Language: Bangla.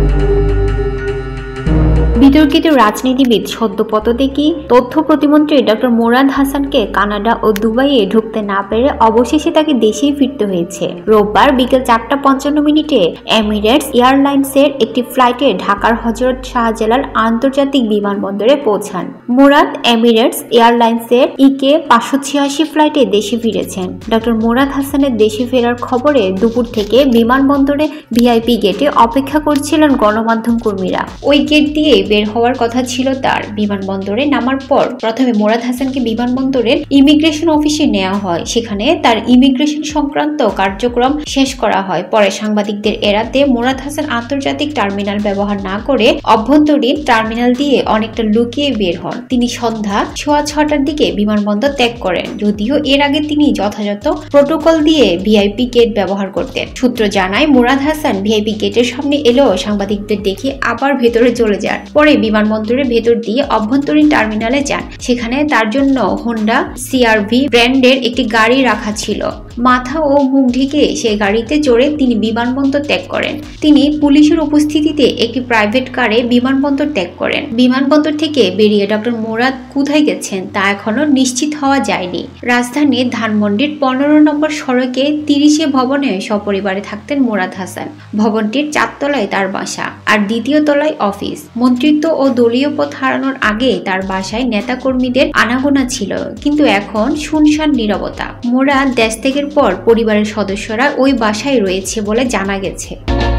বিতর্কিত রাজনীতিবিদ সদ্য পদত্যাগী তথ্য প্রতিমন্ত্রী ডক্টর মোরাদ হাসানকে কানাডা ও দুবাইয়ে ঢুকতে না পেরে অবশেষে তাকে দেশেই ফিরতে হয়েছে। রোববার বিকেল 4:55 এমিরেটস এয়ারলাইন্সের একটি ফ্লাইটে ঢাকার হযরত শাহজালাল আন্তর্জাতিক বিমানবন্দরে পৌঁছান মোরাদ। এমিরেটস এয়ারলাইন্সের ইকে 586 ফ্লাইটে দেশে ফিরেছেন। ডক্টর মোরাদ হাসানের দেশে ফেরার খবরে দুপুর থেকে বিমানবন্দরে ভিআইপি গেটে অপেক্ষা করছিলেন গণমাধ্যম কর্মীরা। ওই গেট দিয়ে বের হওয়ার কথা ছিল তার। বিমানবন্দরে নামার পর প্রথমে মোরাদ হাসানকে বিমানবন্দরের ইমিগ্রেশন অফিসে নেওয়া হয়। সেখানে তার ইমিগ্রেশন সংক্রান্ত কার্যক্রম শেষ করা হয়। পরে সাংবাদিকদের এড়াতে মোরাদ হাসান আন্তর্জাতিক টার্মিনাল ব্যবহার না করে অভ্যন্তরীণ টার্মিনাল দিয়ে অনেকটা লুকিয়ে বের হন। তিনি সন্ধ্যা 6:15টার দিকে বিমানবন্দর ত্যাগ করেন, যদিও এর আগে তিনি যথাযথ প্রোটোকল দিয়ে ভিআইপি গেট ব্যবহার করতেন। সূত্র জানায় মোরাদ হাসান ভিআইপি গেটের সামনে এলেও সাংবাদিকদের দেখে আবার ভেতরে চলে যান। পরে বিমানবন্দরের ভেতর দিয়ে অভ্যন্তরীণ টার্মিনালে যান। সেখানে তার জন্য হোন্ডা সিআরভি ব্র্যান্ডের একটি গাড়ি রাখা ছিল। মাথা ও মুখ ঢেকে সেই গাড়িতে চড়ে তিনি বিমানবন্দর ত্যাগ করেন। তিনি পুলিশের উপস্থিতিতে একটি প্রাইভেট কারে বিমানবন্দর ত্যাগ করেন। বিমানবন্দর থেকে বেরিয়ে ডক্টর মোরাদ কোথায় গেছেন তা এখনো নিশ্চিত হওয়া যায়নি। রাজধানীর ধানমন্ডির 15 নম্বর সড়কে 30 ভবনে সপরিবারে থাকতেন মোরাদ হাসান। ভবনটির 4 তলায় তার বাসা, আর 2য় তলায় অফিস। মন্ত্রিত্ব ও দলীয় পদ হারানোর আগে তার বাসায় নেতাকর্মীদের আনাগোনা ছিল, কিন্তু এখন শুনশান নীরবতা। মোরাদ দেশ ত্যাগের পর পরিবারের সদস্যরা ওই বাসায় রয়েছে বলে জানা গেছে।